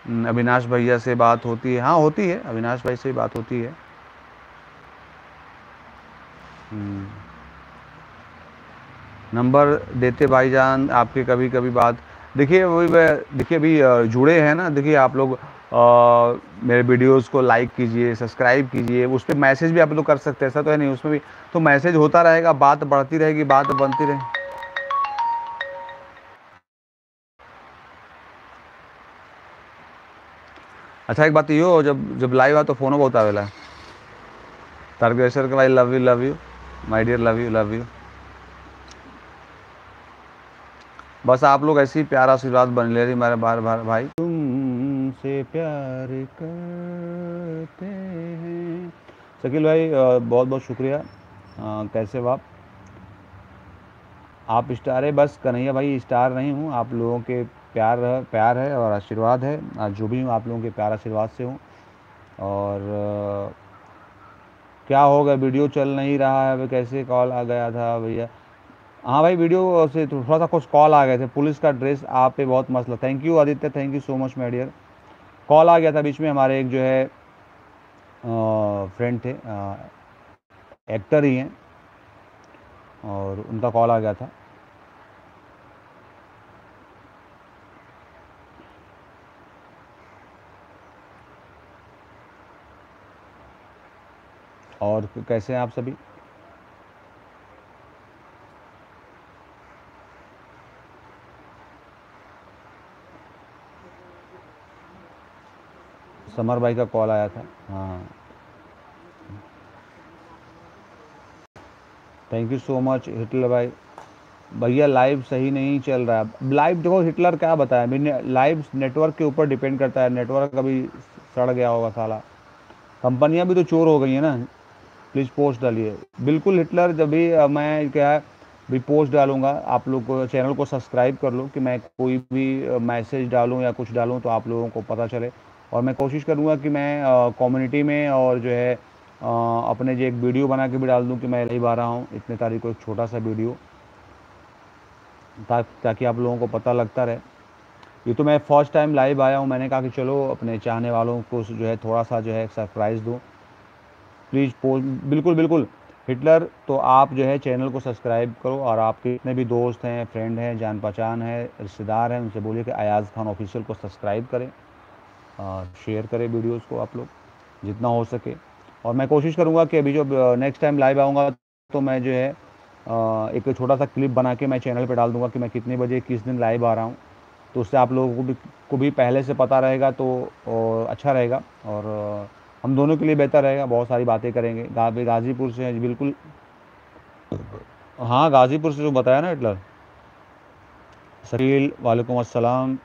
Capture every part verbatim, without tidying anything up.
अविनाश भैया से बात होती है? हाँ होती है, अविनाश भाई से भी बात होती है। नंबर देते भाईजान आपके, कभी कभी बात। देखिए वही मैं- देखिए अभी अ, जुड़े हैं ना, देखिए आप लोग अ, मेरे वीडियोस को लाइक कीजिए, सब्सक्राइब कीजिए, उस पर मैसेज भी आप लोग कर सकते हैं, ऐसा तो है नहीं, उसमें भी तो मैसेज होता रहेगा, बात बढ़ती रहेगी, बात बनती रहे। अच्छा एक बात यो, जब जब लाइव आ तो फोनो बहुत आवेला। तारकेश्वर के भाई, love you love you my dear, love you love you. बस आप लोग ऐसे ही प्यार आशीर्वाद बन ले रही मेरे बार बार भाई। तुमसे प्यार करते हैं। शकील भाई बहुत बहुत शुक्रिया। अ, कैसे हो आप? आप स्टार है, बस कन्हैया भाई स्टार नहीं हूँ, आप लोगों के प्यार प्यार है और आशीर्वाद है। आज जो भी हूँ आप लोगों के प्यार आशीर्वाद से हूँ। और अ, क्या हो गया, वीडियो चल नहीं रहा है, कैसे कॉल आ गया था भैया? हाँ भाई, वीडियो से थोड़ा सा कुछ कॉल आ गए थे, पुलिस का ड्रेस आप पे बहुत मस्त लगा। Thank you Aditya, thank you so much my dear. Call आ गया था बीच में, हमारे एक जो है फ्रेंड थे, एक्टर ही हैं, और उनका कॉल आ गया था। और कैसे हैं आप सभी? समर भाई का कॉल आया था। हाँ, thank you so much Hitler भाई। भैया लाइव सही नहीं चल रहा है। लाइव देखो, हिटलर क्या बताया मैंने, लाइव नेटवर्क के ऊपर डिपेंड करता है, नेटवर्क अभी सड़ गया होगा साला। कंपनियां भी तो चोर हो गई हैं ना। प्लीज़ पोस्ट डालिए। बिल्कुल हिटलर, जब भी अ, मैं क्या है, भी पोस्ट डालूंगा, आप लोग को चैनल को सब्सक्राइब कर लो, कि मैं कोई भी मैसेज डालूं या कुछ डालूं तो आप लोगों को पता चले। और मैं कोशिश करूंगा कि मैं कम्युनिटी में और जो है अ, अपने जो एक वीडियो बना के भी डाल दूं कि मैं लाइव आ रहा हूं इतने तारीख को, एक छोटा सा वीडियो, ता, ताकि आप लोगों को पता लगता रहे। ये तो मैं फर्स्ट टाइम लाइव आया हूँ, मैंने कहा कि चलो अपने चाहने वालों को जो है थोड़ा सा जो है सरप्राइज़ दूँ। प्लीज़ पोस्ट, बिल्कुल बिल्कुल हिटलर, तो आप जो है चैनल को सब्सक्राइब करो, और आपके जितने भी दोस्त हैं, फ्रेंड हैं, जान पहचान है, रिश्तेदार हैं, उनसे बोलिए कि अयाज़ खान ऑफिशियल को सब्सक्राइब करें, और शेयर करें वीडियोस को आप लोग जितना हो सके। और मैं कोशिश करूँगा कि अभी जो नेक्स्ट टाइम लाइव आऊँगा तो मैं जो है अ, एक छोटा सा क्लिप बना के मैं चैनल पे डाल दूँगा कि मैं कितने बजे किस दिन लाइव आ रहा हूँ। तो उससे आप लोगों को भी को भी पहले से पता रहेगा, तो और अच्छा रहेगा, और अ, हम दोनों के लिए बेहतर रहेगा, बहुत सारी बातें करेंगे। गा, गाज़ीपुर से हैं जी, बिल्कुल। हाँ, गाज़ीपुर से जो बताया ना हिटलर। शकील वालेकुम अस्सलाम।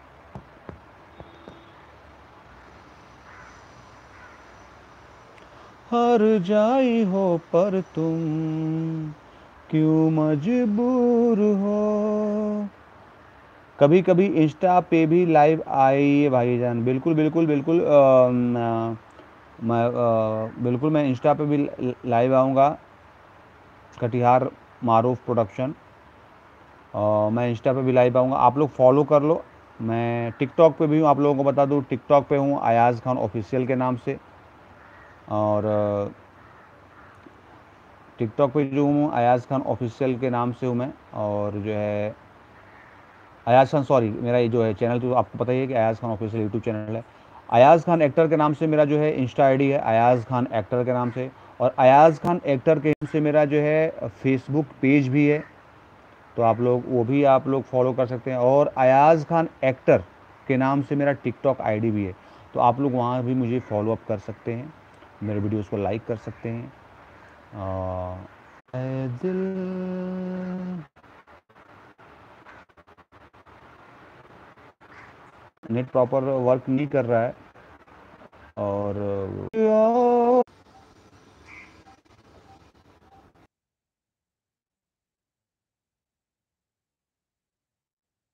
हर जाई हो पर तुम क्यों मजबूर हो। कभी कभी इंस्टा पे भी लाइव आइए भाईजान, बिल्कुल बिल्कुल बिल्कुल। अ, म, मैं अ, बिल्कुल मैं इंस्टा पे भी लाइव आऊँगा, कटिहार मारूफ प्रोडक्शन। अ, मैं इंस्टा पे भी लाइव आऊँगा, आप लोग फॉलो कर लो। मैं टिकटॉक पे भी हूँ, आप लोगों को बता दूँ, टिकटॉक पे हूँ अयाज़ खान ऑफिशियल के नाम से। और टिकटॉक पे जो हूँ अयाज़ खान ऑफिशियल के नाम से हूँ मैं। और जो है अयाज़ खान, सॉरी, मेरा ये जो है चैनल तो आपको पता ही है कि Ayaz Khan official YouTube channel है। अयाज़ खान एक्टर के नाम से मेरा जो है इंस्टा आईडी है, अयाज़ खान एक्टर के नाम से। और अयाज़ खान एक्टर के नाम से मेरा जो है फेसबुक पेज भी है, तो आप लोग वो भी आप लोग फॉलो कर सकते हैं। और अयाज़ खान एक्टर के नाम से मेरा टिकटॉक आईडी भी है, तो आप लोग वहाँ भी मुझे फॉलो अप कर सकते हैं, मेरे वीडियोस को लाइक कर सकते हैं। आ, ऐ दिल, नेट प्रॉपर वर्क नहीं कर रहा है, और